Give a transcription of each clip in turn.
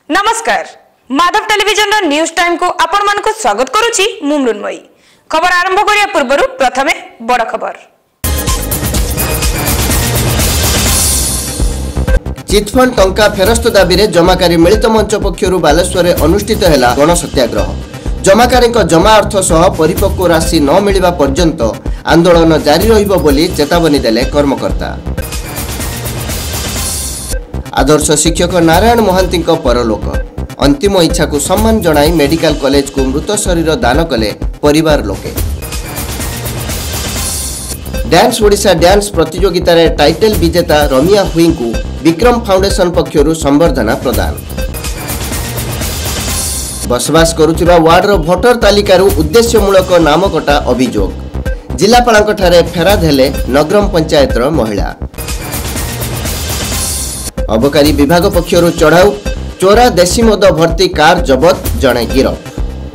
नमस्कार Madhav television news time को आपण मान को स्वागत करुछि मु मृण्मयी। खबर आरंभ करिया पूर्व प्रथमे बड़ खबर। चिटफंड टंका फेरस्त दाबी रे जमाकारी मिलित मंच पक्षरु बालेश्वर रे अनुष्ठित हैला गण सत्याग्रह। जमाकारी जमा अर्थ सह परिपक्व राशि न मिलिबा पर्यंत आंदोलन जारी रहिबो बोली चेतावनी देले कर्मकर्ता। आदर्श शिक्षक नारायण महांती परलोक। अंतिम इच्छा को सम्मान जणाई मेडिकल कॉलेज को मृत शरीर दान कले परिवार लोके। डांस ओडिशा डांस प्रतियोगिता रे टाइटल विजेता रमिया हुई को विक्रम फाउंडेशन पक्षरु संबर्धना प्रदान। बसवास करुथिबा वार्ड रो भोटर तालिकारु उद्देश्यमूलक नाम कटा अभियोग। जिलापालक ठारे फेराद हेले नगरम पंचायत रो महिला। अबकारी विभाग पक्षरु चढ़ाऊ चोरा देशी मद भर्ती कार जबत जणे गिरफ।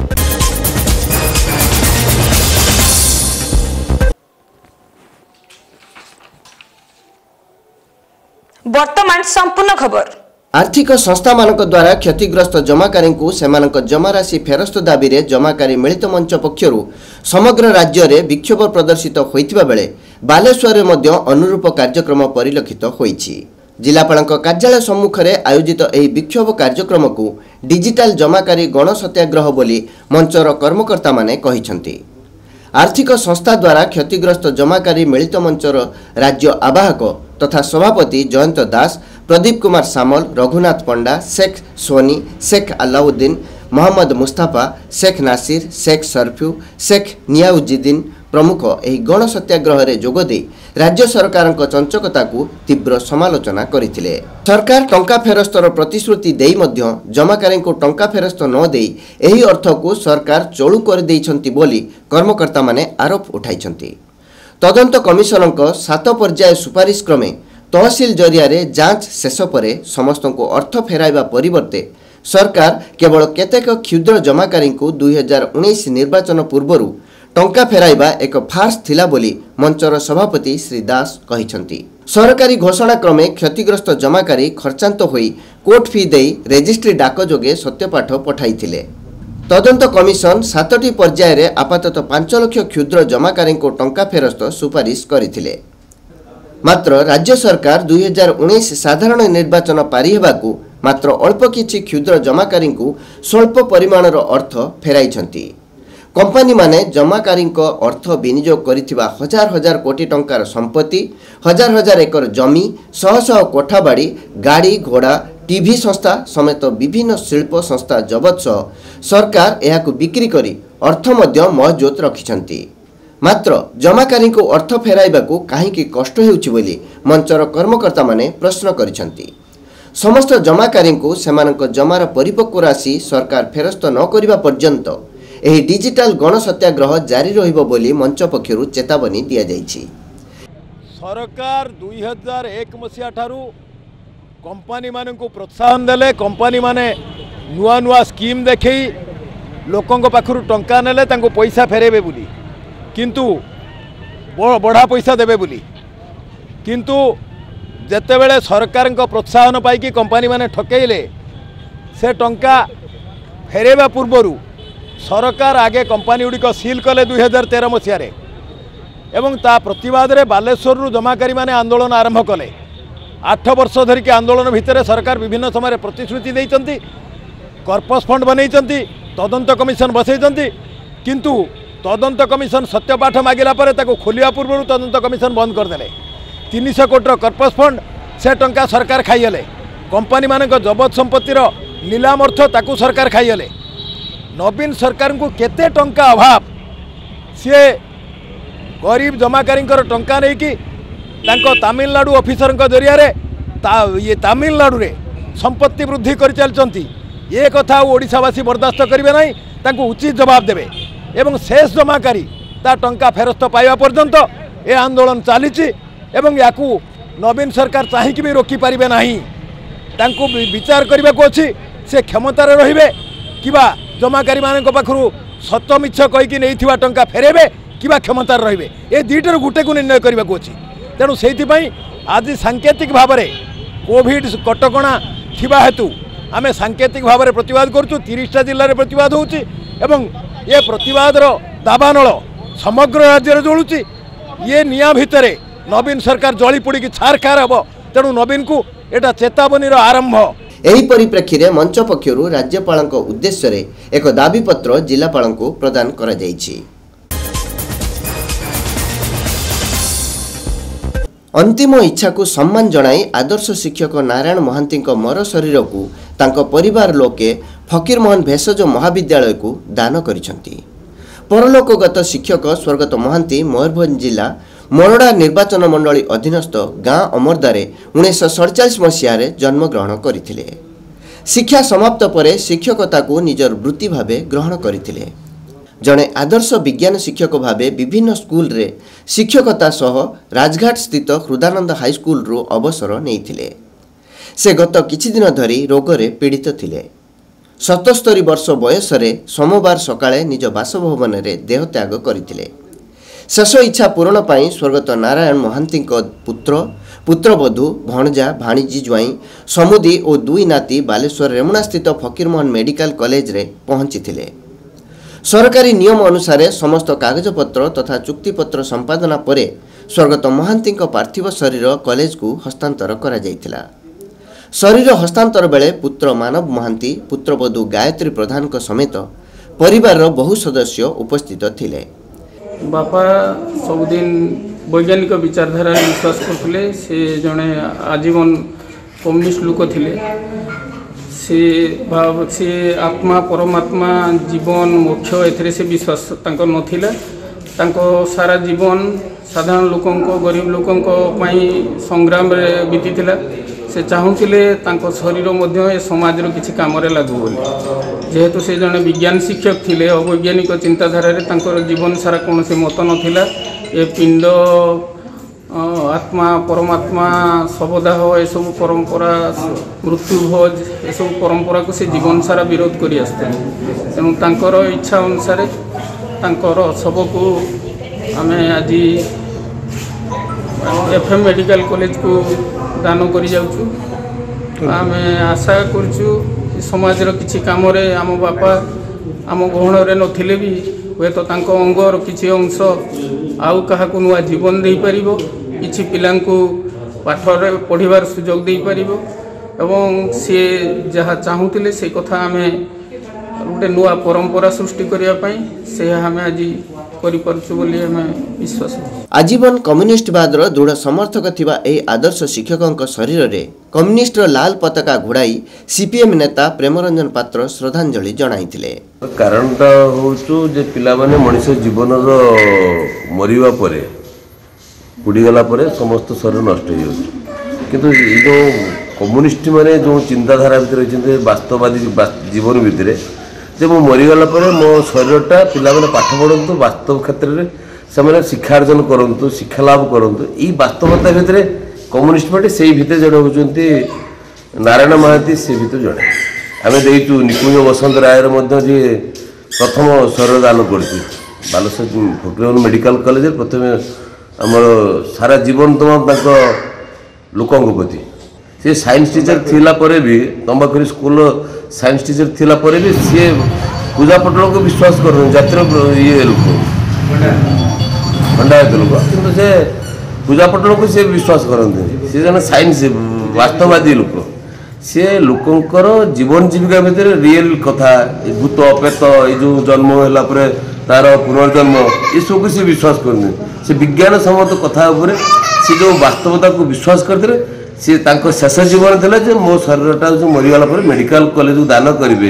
वर्तमान संपूर्ण खबर। आर्थिक संस्था मानक द्वारा क्षतिग्रस्त जमाकारी को सेमानक जमा राशि फेरस्त दाबी रे जमाकारी मिलित मंच पक्षरु समग्र राज्य रे विक्षोभ प्रदर्शित होइतिबा बेले बालेश्वर रे मध्य अनुरूप कार्यक्रम परिलक्षित होईछि। जिलापालक कार्यालय सम्मुख में आयोजित यह विक्षोभ कार्यक्रम को डिजिटल जमाकारी गण सत्याग्रह बोली मंचर कर्मकर्ता माने कहिसंती। आर्थिक संस्था द्वारा क्षतिग्रस्त जमाकारी मिलित मंचर राज्य आवाहक तथा सभापति जयंत दास, प्रदीप कुमार सामल, रघुनाथ पंडा, शेख सोनी, शेख अलाउद्दीन, मोहम्मद मुस्ताफा, शेख नासिर, शेख सरफू, शेख नियाउद्दीन प्रमुख एही गण सत्याग्रह रे जोग दे राज्य सरकार चंचकता को तीव्र समालोचना करथिले। सरकार टंका फेरस्तर प्रतिश्रुति देई मध्य जमाकारी को टंका फेरस्त न देई एही अर्थ को सरकार चोळू कर देइछंती बोली कर्मकर्ता माने आरोप उठाइछंती। तदंत कमिशनक 7 पर्याय सुपारिश क्रमे तहसील जरिया रे जांच शेष परे समस्त को अर्थ फेराइबा परिवर्ते सरकार केवल केतेक क्षुद्र जमाकारी को 2019 निर्वाचन पूर्वरु टंका फेराइबा एक फार्स थिला बोली मंचर सभापति श्री दास कहिसंती। सरकारी घोषणा क्रमे क्षतिग्रस्त जमाकारी खर्चांत होई कोर्ट फी देई रेजिस्ट्री डाक जोगे सत्यपाठ पठाइथिले। तदंत कमिशन 7टी पर्याय रे आपातत 5 लाख क्षुद्र जमाकारी को टंका फेरस्त सुपारिश करिथिले। मात्र राज्य सरकार 2019 साधारण निर्वाचन पारी हेबाकू मात्र अल्प किछि क्षुद्र जमाकारी को स्वल्प परिमाणर अर्थ फेराइछंती। कंपनी माने जमाकारी अर्थ विनियोग करिथिबा हजार हजार कोटी टंकार संपत्ति, हजार हजार एकर जमी, शह शह कोठाबाड़ी, गाड़ी घोड़ा, टीवी संस्था समेत विभिन्न शिल्प संस्था जबत सह सरकार एहाकु बिक्री करी अर्थ मध्य मौजूद रखिछंती। मात्र जमाकारी को अर्थ फेराइबाकू काहीकि कष्ट हेउछि बोली मंचर कर्मकर्ता माने प्रश्न करिछंती। समस्त जमाकारी को सेमानक जमार परिपक्व राशि सरकार फेरस्त न करिबा पर्यंत एही डिजिटल गण सत्याग्रह जारी रहिबो बोली मंच पक्षरु चेतावनी दिया जाइछि। सरकार 2001 मसीहा ठारू कंपनी माने को प्रोत्साहन देले, कंपनी माने नुआ नुआ स्कीम देखई लोकंक पाखरु टंका नेले तांको पैसा फेरेबे बोली, किंतु बढ़ा पैसा देबे बोली, किंतु जेतेबेले सरकार प्रोत्साहन पाई कंपनी माने ठकेइले से टंका फेरेबा पूर्वरु सरकार आगे कंपनी गुड़िक सील कले 2013 मसीह एवं ता प्रतिवाद रे बालेश्वर जमाकारी माने आंदोलन आरंभ कले। 8 वर्ष धरिक आंदोलन भितर सरकार विभिन्न समय प्रतिश्रुति देइचंती, कर्पस फंड बनैचंती, तदंत कमिशन बसैचंती, किंतु तदंत कमिशन सत्यपाठ मागिला परे ताको खोलिया पूर्व तदंत कमिशन बंद करदेले। 300 कोटी कर्पस फंड से टंका सरकार खाइले। कंपनी मानक जबत संपत्तिर नीलाम अर्थ ताकू सरकार खाइले। नवीन सरकार को केते टंका अभाव सी गरीब जमाकारी टंका नहीं कि तमिलनाडु ऑफिसर जरिया ये तमिलनाडु रे संपत्ति वृद्धि कर चलती ये कथा ओडिशावासी बर्दाश्त करेंगे ना, तांको उचित जवाब देवे एवं शेष जमाकारी ता टंका फेरस्त पाइबा पर्यंत ए आंदोलन चली याकू नवीन सरकार चाहिए भी रोकी पारिबे नहीं। तांको विचार करने को अच्छी से क्षमतार रहिबे किबा जमाकारी मानक पाखरु सत मिछ कहीकि नहीं टंका फेरेबे किबा क्षमतार रहिबे, ए दुईटर गुटे को निर्णय करने को अच्छी। तेणु से आज सांकेतिक भाव में कोविड कटकणा थिबा हेतु आम सांकेतिक भाव में प्रतिवाद करुँ 30टा जिले में प्रतिवाद होची एवं ये प्रतिवाद दाबानल समग्र राज्य में जलुची ये निया भितर नवीन सरकार जली पोड़ी की छारखार हम तेणु नवीन को एटा चेतावनी आरंभ। एही परिप्रेक्षी रे मंच पक्षरु राज्यपाल उद्देश्य रे एक दाबी पत्र जिलापाल को प्रदान करा जायछि। अंतिम इच्छा को सम्मान जणाई आदर्श शिक्षक नारायण महांती मर शरीर को तांको परिवार लोके फकीरमोहन भेषज महाविद्यालय को दान करिसंती। परलोकगत शिक्षक स्वर्गत महांती मयूरभंज जिला मोरडा निर्वाचन मंडली अधीनस्थ गाँ अमरदारे 1947 मसीह जन्मग्रहण करथिले। शिक्षा समाप्त परे शिक्षकता को निजर वृत्ति भावे ग्रहण करथिले। जड़े आदर्श विज्ञान शिक्षक भावे विभिन्न स्कूल रे शिक्षकता सह राजघाट स्थित हृदानंद हाईस्कूल रू अवसर नेइथिले। से गत किछि दिन धरी रोगरे पीड़ित थिले। 77 वर्ष बयस रे सोमवार सकाळे निज बासभवन रे देहत्याग करथिले। शेष इच्छा पूरण पाई स्वर्गत नारायण महांती पुत्र पुत्रवधू भणजा भाणीजी ज्वाई समुदी और 2 नाती बालेश्वर रेमुणा स्थित फकीरमोहन मेडिकल कॉलेज रे पहुंची। सरकारी नियम अनुसार समस्त कागजपत्र तथा चुक्तिपत्र संपादना परे स्वर्गत महांती पार्थिव शरीर कॉलेज को हस्तांतर करा जायतिला। शरीर हस्तांतर बेले पुत्र मानव महांती पुत्रवधू गायत्री प्रधान समेत परिवार बहु सदस्य उपस्थित थिले। बापा सबुदिन वैज्ञानिक विचारधारा विश्वास करते से जड़े आजीवन कम्युनिस्ट लोक थे। से आत्मा परमात्मा जीवन मोक्ष एथरे से विश्वास तांको नथिला। तांको सारा जीवन साधारण लोकों गरीब लोकों संग्राम रे बीतीला। से चाहूले तांको शरीर मध्य ए समाज रो किछि काम रे लागू बोली। जेहेतु से जने विज्ञान शिक्षक थिले अवैज्ञानिक चिंताधारा रे तांको जीवन सारा कौन से मत नथिला। ए पिंड आत्मा परमात्मा शवदाह ये सब परंपरा मृत्युभोज ये सब परंपरा को से जीवन सारा विरोध करी आसते। तेणु तांकर इच्छा अनुसार तांकर शव को आम आज एफएम मेडिकल कॉलेज को दान करी जाउछु। आम आशा करछु समाजर किछि काम रे आम बापा आम गहण रे नथिले भी हुए तो तांको अंगर किछि अंश आउ काहाकु नुआ जीवन दे परिबो किछि पिलांकु पाठ रे पढ़िबार सुयोग दे परिबो एवं से जहा चाहूतिले से कथा आमे गोटे नुआ परंपरा सृष्टि करिया पई से हमें आज करि परछु बोली हमें विश्वास। आजीवन कम्युनिस्टवादर दृढ़ समर्थक थिबा ए आदर्श शिक्षकक शरीर रे कम्युनिस्ट लाल पताका घोड़ाई सीपीएम नेता प्रेमरंजन पात्र श्रद्धांजलि जणाइथिले। कारणटा होचु जे पिला माने मनुष्य जीवन रो मरिवा परे बुड़ीगला परे समस्त शरीर नष्ट हो जाउछ। किंतु ये जो कम्युनिस्ट माने जो चिंताधारा भितर रहिछन्ते वास्तववादी जीवन भितर जे मो मरिगला परे मो शरीरटा पिला माने पाठ पढंतु वास्तव क्षेत्र रे से शिक्षार्जन करंतु शिक्षा लाभ करंतु ई वास्तवता भितर कम्युनिस्ट पार्टी से भितर जड़े होचन्ते नारायण महांती से भितर जड़े आम देचु निकुंज वसंत रायर जे प्रथम शरीर दान करती बालेश्वर फकीरमोहन मेडिकल कॉलेज प्रथम आमर सारा जीवन तुम लोकों प्रति सी साइंस टीचर थिला परे भी तंबाखुरी स्कूल साइंस टीचर थिला परे भी सी पूजा पटल को विश्वास कर जातिर ये लोक खंडायत लोक कि से पूजा पटल को सी विश्वास करते सी जन साइंस वास्तववादी लोक सी लोकंकर जीवन जीविका भितर रियल कथा भूत पेत ये जो जन्म है तार पुनर्जन्म ये सब को सी विश्वास करते से विज्ञान सम्मत कथा सी जो वास्तवता को विश्वास करते सी शेष जीवन थे जे मो शरीरटा जो मरीगला मेडिकल कॉलेज को दान करेंगे।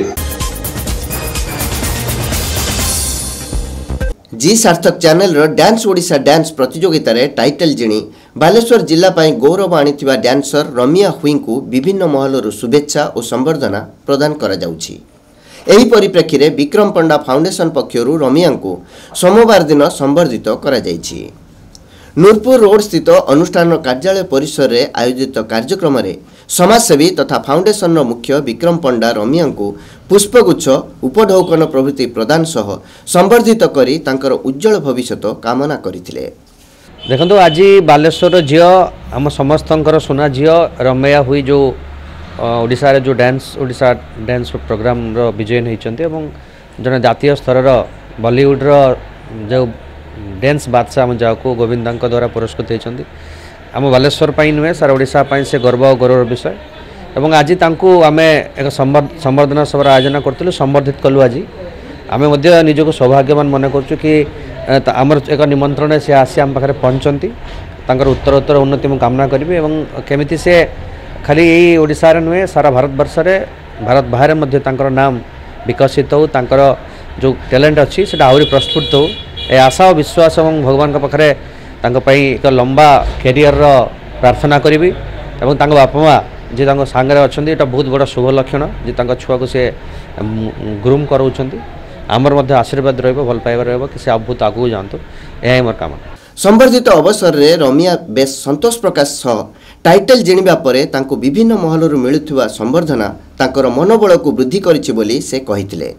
जी सार्थक चैनल रो डांस ओडिशा डांस प्रतियोगिता रे टाइटल जिणी बालेश्वर जिला पाई गौरव आनिथिबा डांसर रमिया हुई को विभिन्न महलर शुभेच्छा और संबर्धना प्रदान करा जाउछि। एही परिप्रेक्षी रे विक्रम पंडा फाउंडेशन पक्षरु रमिया को सोमवार दिन संबर्धित करा जाइछि। नूरपुर रोड स्थित अनुष्ठान कार्यालय परिसर रे आयोजित कार्यक्रम रे समाजसेवी तथा फाउंडेशन मुख्य विक्रम पंडा रमिया को पुष्पगुच्छ उपढौकन प्रभृति प्रदान सह संबर्धित करी तांकर उज्जवल भविष्य कामना करथिले। देखो आज बालेश्वर झील आम समस्तंकर सुना झील रमैया हुई जो ओडिशा रे जो ओडिशा डांस प्रोग्राम रो विजयन होइचंती एवं जने जातीय स्तर रो बॉलीवुड रो जो डांस बादशाह हम जाको गोविंदांक द्वारा पुरस्कृत होइचंती आम बालेश्वर पाई नुहे सारा ओडिशा पाई से गर्व और गौरव विषय एवं आज तांको आमे एक संवर्धना सभा आयोजन करथिलु संवर्धित कलु आज आमे मध्य निजको सौभाग्यवान मन करछु कि आमर एक निमंत्रण से आसी आम पाखरे पहुंचंती तांकर उत्तरोत्तर उन्नति मु कामना करिवे एवं केमिति से खाली यही ओडिशा रे नुहे सारा भारत वर्ष रे भारत बाहर मध्य तांकर नाम विकसित हो तांकर जो टैलेंट अच्छी से आहरी प्रस्फुट हो ए आशा और विश्वास और भगवान के पाखरे तांको पई एक लंबा कैरियर रो प्रार्थना करिवी एवं तांको बापा माँ जे तांको सांगरे अछंती एटा बहुत बड़ा शुभ लक्षण जे तांको छुआ को से ग्रूम कराउछंती आमर मध्य आशीर्वाद रहइबो भल पाइबा रहइबो कि से बहुत आगु जानतो एही मोर काम। संबर्धित अवसर रे रमिया बेस संतोष प्रकाश सह टाइटल जिणिबा परे तांको विभिन्न महलरु मिलुथुवा संबर्धना तांकर मनोबल को वृद्धि करिछि बोली से कहिथिले।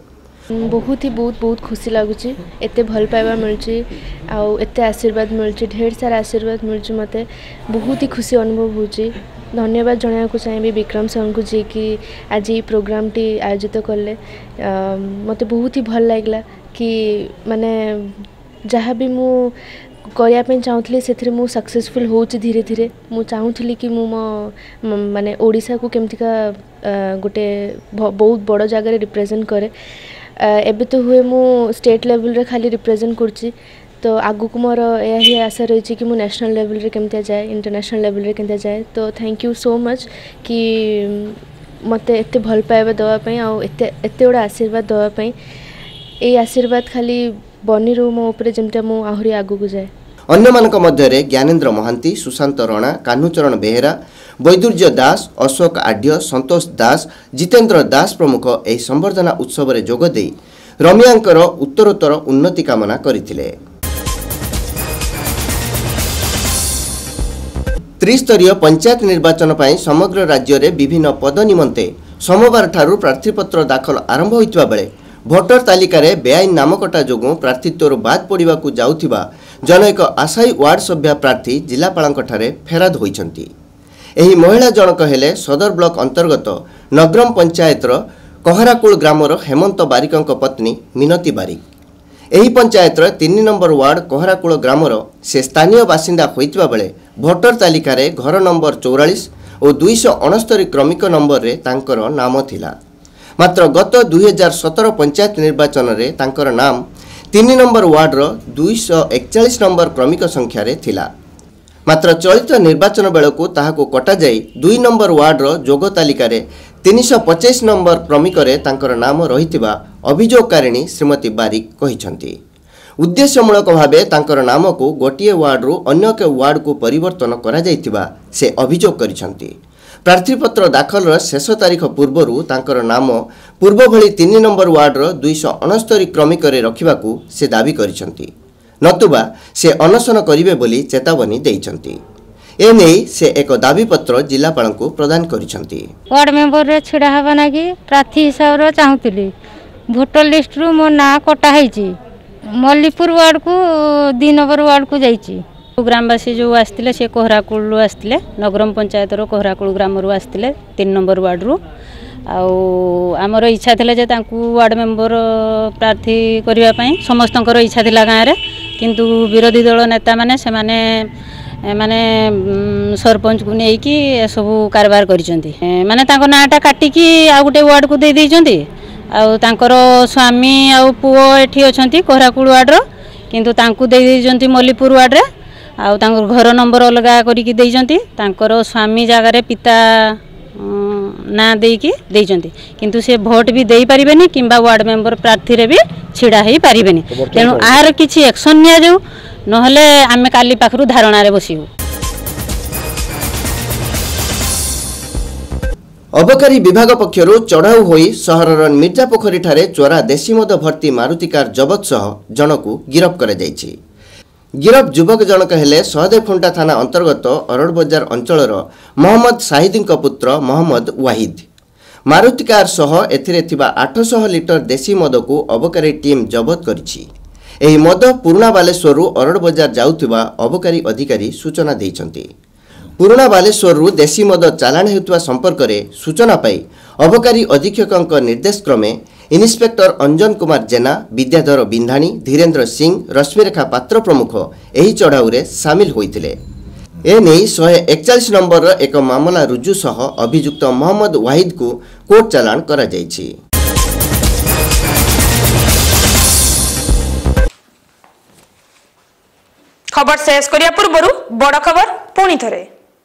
बहुत खुशी लगुच एत भल पाइबा मिलूँ आउ एत आशीर्वाद मिलूँ ढेर सारा आशीर्वाद मिलूँ मत बहुत ही खुशी अनुभव होची। धन्यवाद जनाया चाहिए विक्रम सर को जी कि आज ये प्रोग्राम टी आयोजित कले मत बहुत ही भल लगला कि माने जहाँ भी मु करने चाहूली से सक्सेसफुल हो धीरे धीरे मु चाहूली कि मु माने ओडिशा को केमतिका गोटे बहुत बड़ जगह रिप्रेजेंट करे एबे तो हुए मु स्टेट लेवल रे खाली रिप्रेजेंट करछि तो आगु को मोर यही आशा रही कि मु नेशनल लेवल रे केमतिया जाए इंटरनेशनल लेवल रे केमतिया जाए तो थैंक यू सो मच कि मते एते भल पाइबा दवा पई आ एते बड़ा आशीर्वाद दवा पई ए आशीर्वाद खाली बनी रो मो ऊपर जेमता मु आहुरी आगु को जाए। अन्य मानक मध्य ज्ञानेन्द्र महांती सुशांत राणा कान्हुचरण बेहेरा वैदुर्य दास अशोक आढ्य संतोष दास जितेन्द्र दास प्रमुख एही संबर्धना उत्सव रे जोग देई रमियांकर उत्तरोत्तर उन्नति कामना करिथिले। त्रिस्तरीय पंचायत निर्वाचन पाई समग्र राज्य रे विभिन्न पद निमंते सोमवार ठारू प्रार्थीपत्र दाखल आरंभ होइतबा बेले भोटर तालिका रे बेआईन नामकटा जोगु प्रार्थीत्वर बाद पड़िबा को जाउथिबा जन एक आशायी वार्ड सभ्य प्रार्थी जिलापालंकठारे फेराद होइछंती। एही महिला जनक हेले सदर ब्लॉक अंतर्गत नगरम पंचायतर कहराकुल ग्रामर हेमंत बारिकंक पत्नी मिनती बारिक। एही पंचायतर 3 नंबर वार्ड कहराकुल ग्रामर से स्थानीय बासिंदा होइतबा बेले भोटर तालिका रे घर नंबर 44 और 269 क्रमिक नंबर रे तांकर नाम थिला। मात्र गत 2017 पंचायत निर्वाचन रे तांकर नाम 3 नंबर वार्ड रो 241 नंबर क्रमिक संख्या रे थिला। मात्र चलित निर्वाचन बेलू ताहाको कटा जाई 2 नंबर वार्ड रो जोग तालिका रे 325 नंबर क्रमिक रे तांकर नाम रहितिबा अभियोगकारिणी श्रीमती बारिक कहिसंती। उद्देश्यमूलक भावे तांकर नाम को गोटिए वार्ड रु अन्य के वार्ड को परिवर्तन करा जाइतिबा से अभियोग करिसंती। प्रार्थीपत्र दाखल शेष तारीख पूर्वरु तांकर नाम पूर्व भली 3 नंबर वार्ड रो 269 क्रमिक रे रखिबाकू से दाबी करिसंती नतुबा से अनशन करिवे बोली चेतावनी देइछंती। एने से एक दाबी पत्र जिलापाल को प्रदान करिसंती। वार्ड मेंबर रे छिडा हबा नागी प्रार्थी हिसाब रे चाहूतली वोटर लिस्ट रु मो ना कटा हैची मल्लीपुर वार्ड को 2 नंबर वार्ड को जाइची। ग्रामवासी जो आसते से कहराकुल आसते नगरम पंचायत कहराकुल ग्राम रू आसते 3 नंबर वार्ड रु आमर इच्छा थिला जे तांकु वार्ड मेंबर प्रार्थी करने समस्त इच्छा थिला गाँव में किंतु विरोधी दल नेता माने से माने सरपंच को लेकिन सब कारबार करिसेंती माने तांको नाटा काटिकी आ गोटे वार्ड को दे देइचंती आ तांकर स्वामी आ पुओ एठी अछंती कहराकुल वार्ड रो किंतु तांकु दे देइचंती मल्लीपुर वार्ड रे आ तांकर घर नंबर अलगा करिकी देइचंती तांकर स्वामी जगह रे पिता ना देकी देइचंती किंतु से भोट भी देई परिबेनी किंबा वार्ड मेंबर प्रार्थी रे भी छिड़ा हेई परिबेनी तेणु आर किछि एक्शन निया जाऊ नहले आमे काली पाखरु धारणा रे बसिबू। अबकारी विभाग पक्षरु चढ़ाऊ होई सहरर मिर्जापोखरी ठारे चोरा देशी मद भर्ती मारुति कार जबत सह जनकु गिरफ करा जायछि। गिरफ युवक जनक हेले सहदेवखुंटा थाना अंतर्गत अरड़ बजार अंचलर मोहम्मद साहिदी पुत्र मोहम्मद वाहिद। मारुति कार सह एथिरे थिबा 800 लिटर देशी मद को अबकारी टीम जबत करिछि। एही मद पुराना बालेश्वरु अरड़ बजार जाउथिबा अबकारी अधिकारी सूचना दैछंती। पुराणा बालेश्वर देशी मद चालाण हेतुवा संपर्क में सूचना पाई अबकारी अधीक्षक निर्देश क्रमे इन्स्पेक्टर अंजन कुमार जेना, विद्याधर बिंधाणी, धीरेन्द्र सिंह, रश्मिरेखा पात्र प्रमुख एही चढ़ाऊ रे सामिल होइतिले। एने 141 नंबर एक मामला रुजु सह अभियुक्त मोहम्मद वाहिद को कोर्ट चालाण करा जायछि। खबर शेष करिया पूर्व बड़ खबर पुणी थरे।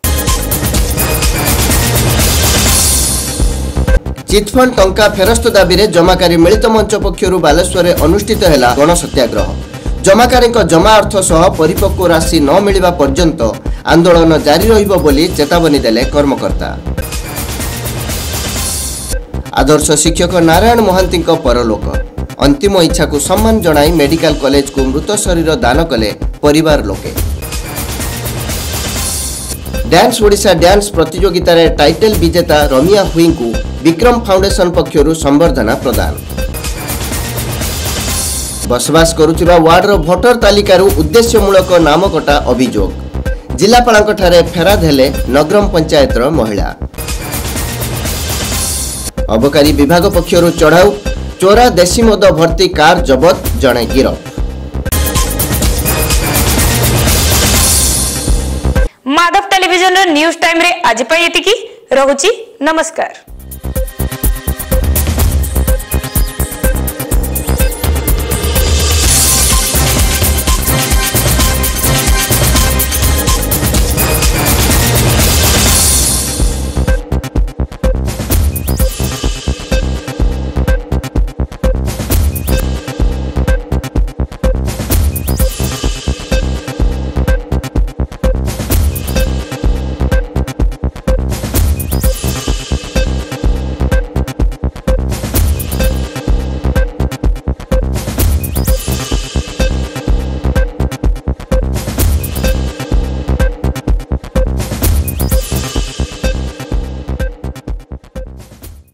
चिटफंड टंका फेरस्त दाबी रे जमाकारी मिलित मंच पक्षरु बालेश्वर अनुष्ठित हैला गण सत्याग्रह। जमाकारी जमा अर्थ सह परिपक्व राशि न मिलिबा पर्यंत आंदोलन जारी रहिबो बोली चेतावनी देले कर्मकर्ता। आदर्श शिक्षक नारायण महांती परलोक। अंतिम इच्छा को सम्मान जणाई मेडिकल कॉलेज को मृत शरीर दान कले परिवार लोके। डांस ओडिशा डांस प्रतियोगिता रे टाइटल विजेता रमिया हुई को विक्रम फाउंडेशन पक्षरु संबर्धना प्रदान। बसवास करुथिबा वार्ड रो भोटर तालिकारु उद्देश्यमूलक नाम कटा अभियोग। जिलापालक ठारे फेराद हेले नगरम पंचायत रो महिला। अबकारी विभाग पक्षरु चढ़ाऊ चोरा देशी मद भर्ती कार जबत, जणे गिरफ। माधव टेलीविजन न्यूज टाइम रे आज पई एतिकी रहुची। नमस्कार।